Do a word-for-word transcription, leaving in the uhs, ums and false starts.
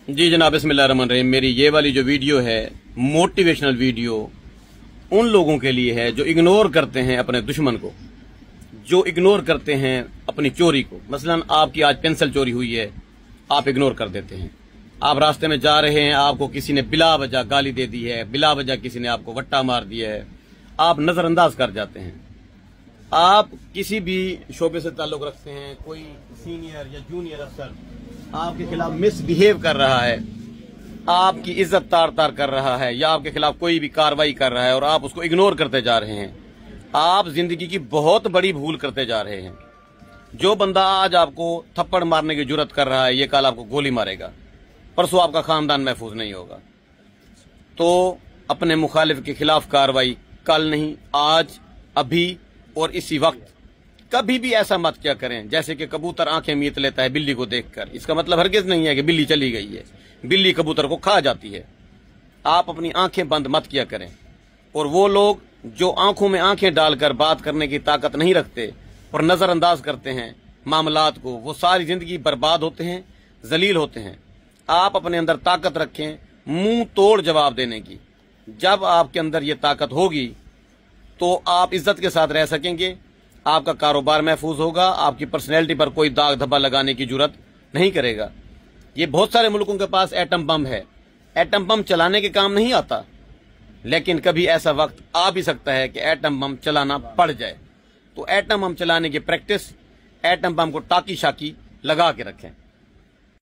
जी जनाब, बिस्मिल्लाहिर्रहमानिर्रहीम। मेरी ये वाली जो वीडियो है मोटिवेशनल वीडियो उन लोगों के लिए है जो इग्नोर करते हैं अपने दुश्मन को, जो इग्नोर करते हैं अपनी चोरी को। मसलन आपकी आज पेंसिल चोरी हुई है, आप इग्नोर कर देते हैं। आप रास्ते में जा रहे हैं, आपको किसी ने बिला वजह गाली दे दी है, बिला वजह किसी ने आपको वट्टा मार दिया है, आप नजरअंदाज कर जाते हैं। आप किसी भी शोबे से ताल्लुक रखते हैं, कोई सीनियर या जूनियर अफसर आपके खिलाफ मिसबिहेव कर रहा है, आपकी इज्जत तार तार कर रहा है, या आपके खिलाफ कोई भी कार्रवाई कर रहा है और आप उसको इग्नोर करते जा रहे हैं, आप जिंदगी की बहुत बड़ी भूल करते जा रहे हैं। जो बंदा आज आपको थप्पड़ मारने की जुर्रत कर रहा है, ये कल आपको गोली मारेगा, परसों आपका खानदान महफूज नहीं होगा। तो अपने मुखालिफ के खिलाफ कार्रवाई कल नहीं, आज, अभी और इसी वक्त। कभी भी ऐसा मत क्या करें जैसे कि कबूतर आंखें मीत लेता है बिल्ली को देखकर। इसका मतलब हरगिज नहीं है कि बिल्ली चली गई है, बिल्ली कबूतर को खा जाती है। आप अपनी आंखें बंद मत किया करें। और वो लोग जो आंखों में आंखें डालकर बात करने की ताकत नहीं रखते और नजरअंदाज करते हैं मामलात को, वो सारी जिंदगी बर्बाद होते हैं, जलील होते हैं। आप अपने अंदर ताकत रखें मुंह तोड़ जवाब देने की। जब आपके अंदर ये ताकत होगी तो आप इज्जत के साथ रह सकेंगे, आपका कारोबार महफूज होगा, आपकी पर्सनैलिटी पर कोई दाग धब्बा लगाने की जरूरत नहीं करेगा। ये बहुत सारे मुल्कों के पास एटम बम है, एटम बम चलाने के काम नहीं आता, लेकिन कभी ऐसा वक्त आ भी सकता है कि एटम बम चलाना पड़ जाए। तो एटम बम चलाने की प्रैक्टिस, एटम बम को टाकी शाकी लगा के रखें।